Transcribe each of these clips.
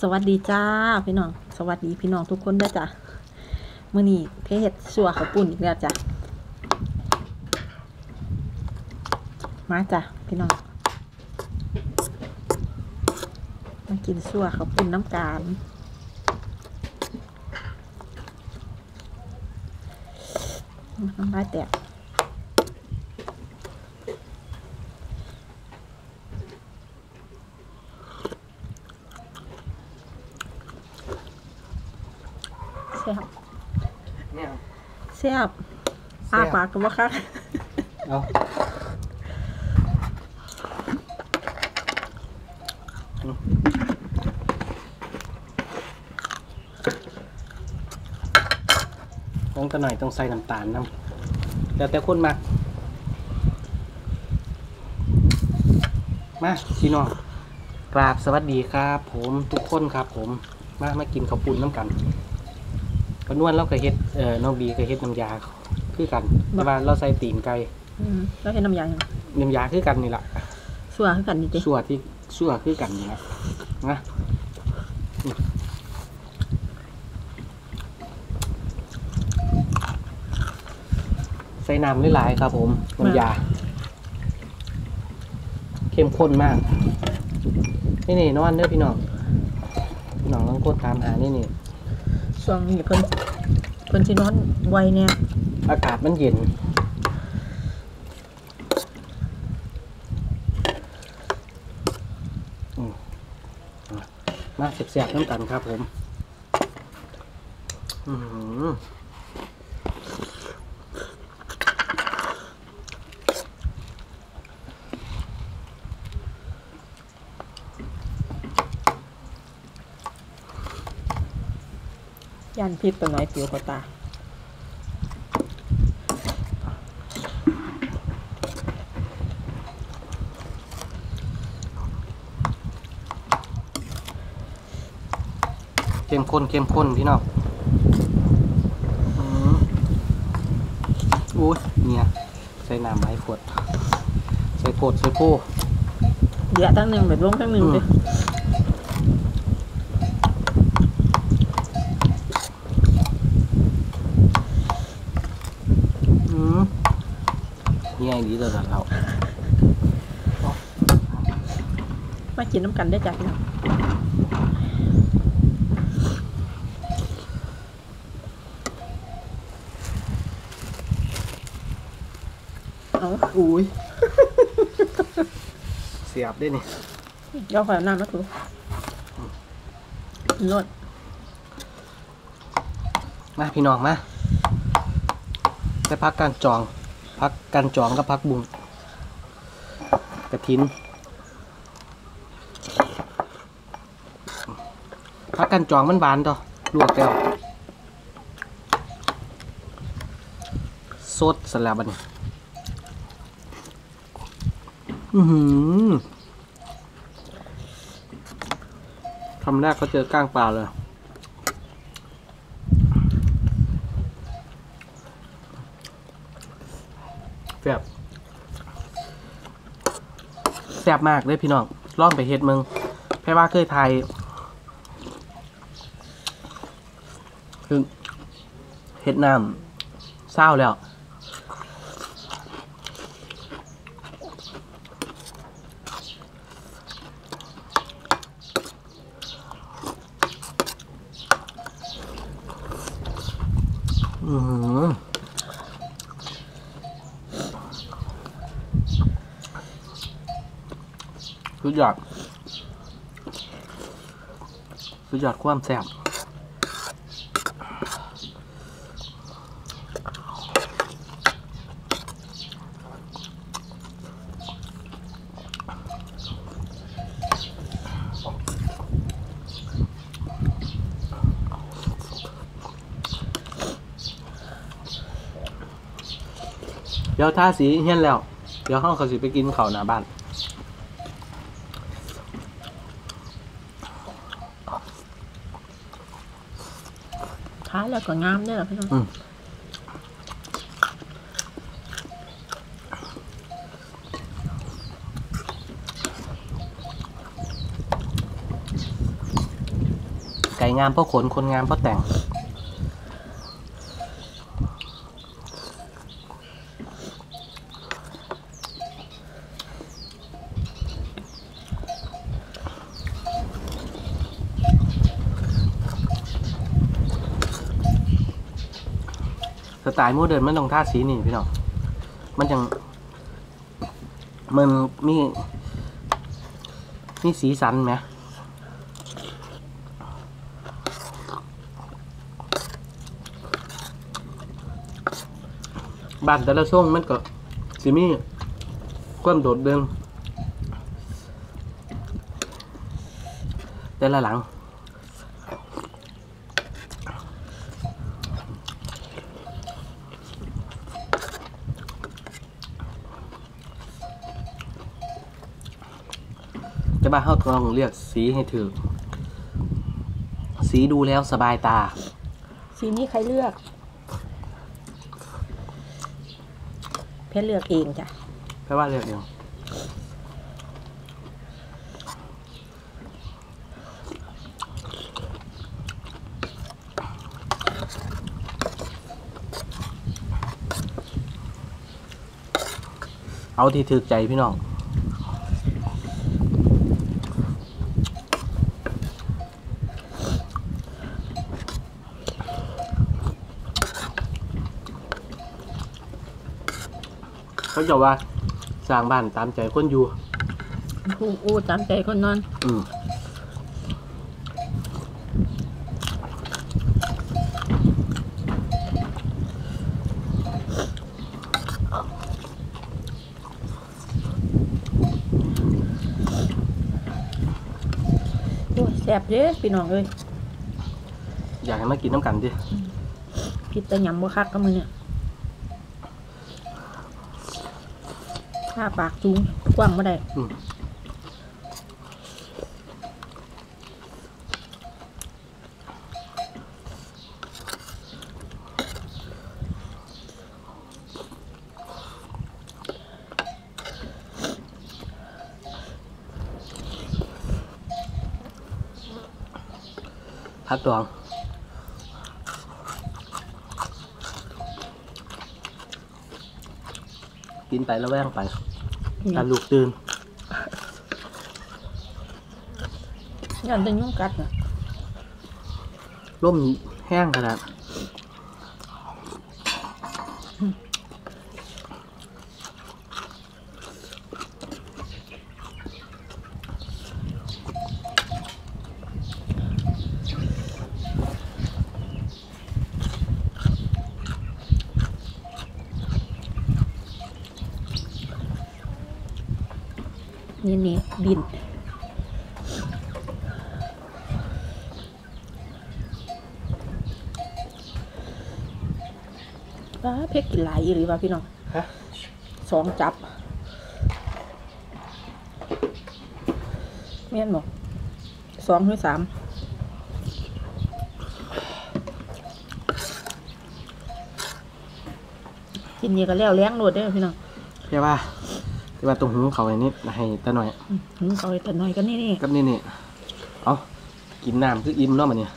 วัสดีจ้าพี่น้องสวัสดีพี่น้องทุกคนด้วยจ้ะมื้อนี้เพเฮ็ดสัวข้าวปุ้นอีกแล้วจ้ะมาจ้ะพี่น้องมากินสัวข้าวปุ้นน้ำกันน้ำลายแตกแซ่บอ้าปากกันวะคะเอาต้องกันหน่อยต้องใส่น้ำตาลน้ำแล้วแต่คนมาพี่น้องกราบสวัสดีครับผมทุกคนครับผมมากินข้าวปุ้นน้ำกันก็นวลเราก็เฮ็ดน้องบีก็เฮ็ดน้ำยาคือกันแต่ว่าเราใส่ตีนไก่แล้วเฮ็ดน้ำยาคือกันนี่แหละสัวคือกันนี่จ้ะสัวคือกันนี่แหละนะใส่น้ำหลายๆครับผมน้ำยาเข้มข้นมากนี่นอนเด้อพี่น้องต้องกดตามหานี่ช่วงนี้เพิ่นสินอนไวเนี่ยอากาศมันเย็นมาเสียบๆน้ำกันครับผมยันพิษตัวน้อยผิวเขาตาเข้มข้นพี่น้องโอ้ยเนี่ยใส่น้ำไม้ขวดใส่โพเดี๋ยวตั้งหนึ่งแบบลงตั้งหนึ่งเลยนี่ไงดีตลอดเรามากินน้ำกันได้จ้ะพี่น้องอุ้ยเสียบได้นี่ย่อไฟน้ำนะครูรสมาพี่น้องมาไปพักการจองกับพักบุ้งกระถินพักการจองมันบานต่อลวกแล้วสดสลับอันนี้คำแรกก็เจอก้างปลาเลยแซ่บมากเลยพี่น้องลองไปเฮ็ดมึงแพ่ว่าเคยไทยคือเฮ็ดน้ำเศร้าแล้วสุดยอดความแซ่บเดี๋ยวท่าสีเฮี้ยนแล้วเดี๋ยวห้องเขาสิไปกินข้าวหน้าบ้านท้ายแล้วก็งามได้หรอพี่น้องก่งามเพราะขนคนงามเพราะแต่งสไตล์โมเดิร์นมันต้องท่าสีนี่พี่น้องมันจังมันมีสีสันไหมบ้านแต่ละช่วงมันก็สิมีความโดดเด่นแต่ละหลังจะบ้าเขาต้องเลือกสีให้ถูกสีดูแล้วสบายตาสีนี้ใครเลือกเพชรเลือกเองจ้ะแปลว่าเลือกเองเอาที่ถูกใจพี่น้องเขาจะว่าสร้างบ้านตามใจคนอยู่อู้ตามใจคนนอนแซ่บเด้พี่น้องเอ้ยอยากให้มากินน้ำกันดิพิษแต่ยำบ่คักก็มือเนี่ยถ้าปากจุ้งกว้างไม่ได้พักดองกินไปแล้วแว่งไปการลูกตื่นยันจะยุ่งกัดนะร่มแห้งขนาดนี่บินเพชรกินหลายหรือเปล่าพี่น้อง2 จับแม่นบอก2 หรือ 3กินเยอะก็แล้วแรงโหลดได้พี่น้องใช่ป่ะแต่ว่าตรงหูเขาไอ้นี่ให้ตาหน่อยหูเขาไอ้ตาหน่อยก็นี่กับนี่เอากินน้ำคืออิ่มเนาะมันเนี่ย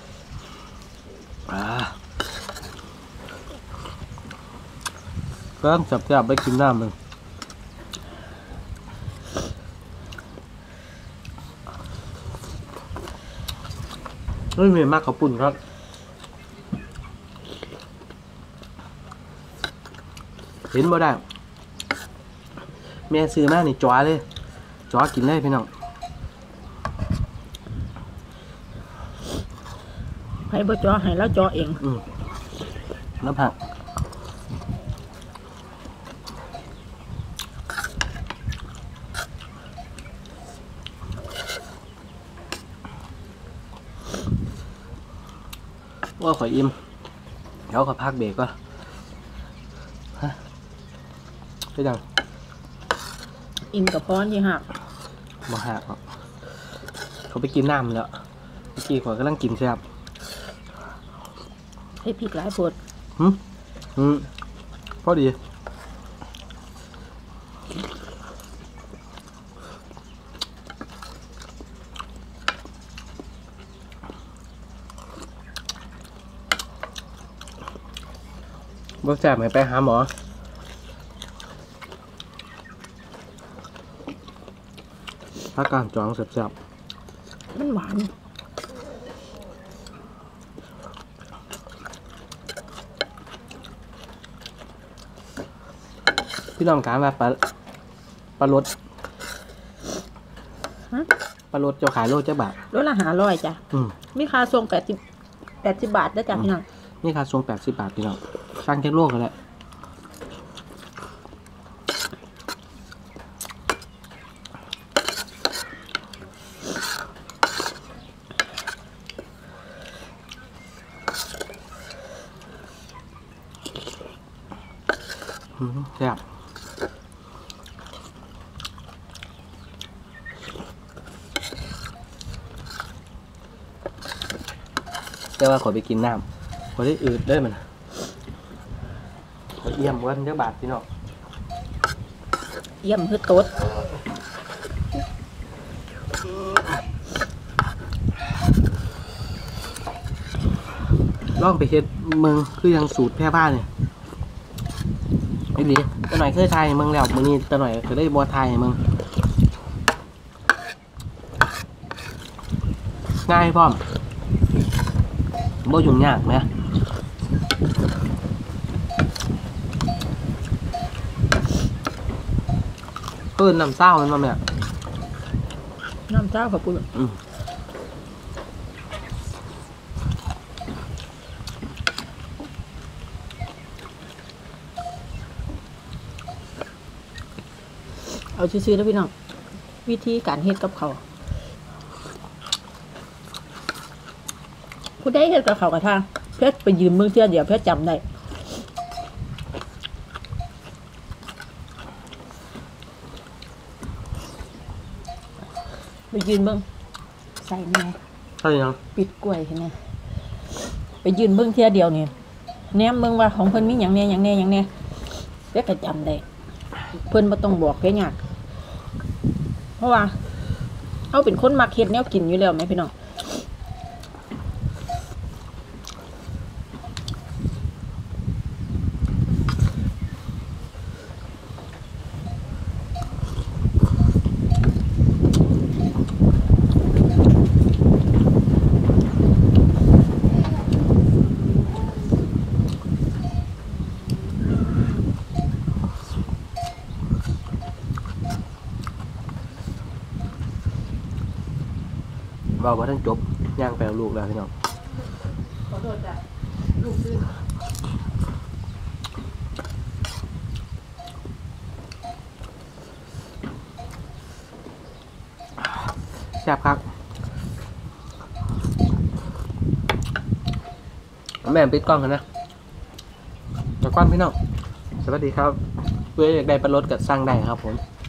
ก็จับไปกินน้ำเลยเฮ้ยเมียมากเขาปุ่นครับเห็นบ่ได้แม่ซื้อมานี่จ้าเลยจ้ากินเลยพี่น้องให้บ่จ้าให้แล้วจ้าเองน้ำผักว่าขออิ่มเดี๋ยวขอพักเบรกก่อนฮะไปดังอิ่มกับพรยี่หักมาหักเขาไปกินน้ำแล้วเมื่อกี้ขอกำลังกินแซ่บให้พริกหลายปวดพอดีบ่แซ่บให้ไปหาหมอถ้าการจองแซ่บมันหวานๆพี่น้องถามว่าปลารสฮะปลารสเจ้าขายโลจ้าบาทรสละ500จ้ะอืมมีค่าส่ง80บาทได้อจ้ะพี่น้องนี่ค่าส่ง80 บาทพี่น้องสั่งจากโลกกันแหละแซ่บแต่ว่าขอไปกินน้ำขอได้อืดได้มันขอเยี่ยมวันเจ้าบาทพี่น้องเยี่ยมคือโต๊ดลองไปเฮ็ดเมืองคือยังสูตรแพร่บ้านเนี่ยไอ้ดีตะหน่อยเคยทายให้เมืองแล้วมื้อนี้ตะหน่อยก็ได้บ่ทายให้เมืองง่ายพร้อมบ่ยุ่งยากแหมเพิ่นน้ำเศร้ามันมาแม่น้ำเจ้าขอบคุณอืมเอาซื่อๆแล้วพี่น้องวิธีการเฮ็ดกับเขาวผู้ใดเฮ็ดกับเขาวกับทางเพชรไปยืมมือเที่ยวเดียวเพชรจำได้ไปยืนเบิ่งใส่แน่ใช่ยังปิดกล้วยเห็นไหมไปยืนเบิ่งเที่ยวเดียวนี่แนมเบิ่งว่าของเพิ่นมีหยังแหน่หยังแหน่หยังแหน่เพชรก็จำได้เพิ่นบ่ต้องบอกเพชรยากเพราะว่าเอาเป็นคนมักเฮ็ดแนวกินอยู่แล้วแม่พี่น้องเว้าบ่ทันจบย่างไปเอาลูกแล้วพี่น้องขอโทษจ้ะลูกซื้อแซ่บครับแม่ปิดกล้องกันนะจากกล้องพี่น้องสวัสดีครับเพื่ออยากได้ปลารสกับสั่งได้ครับผม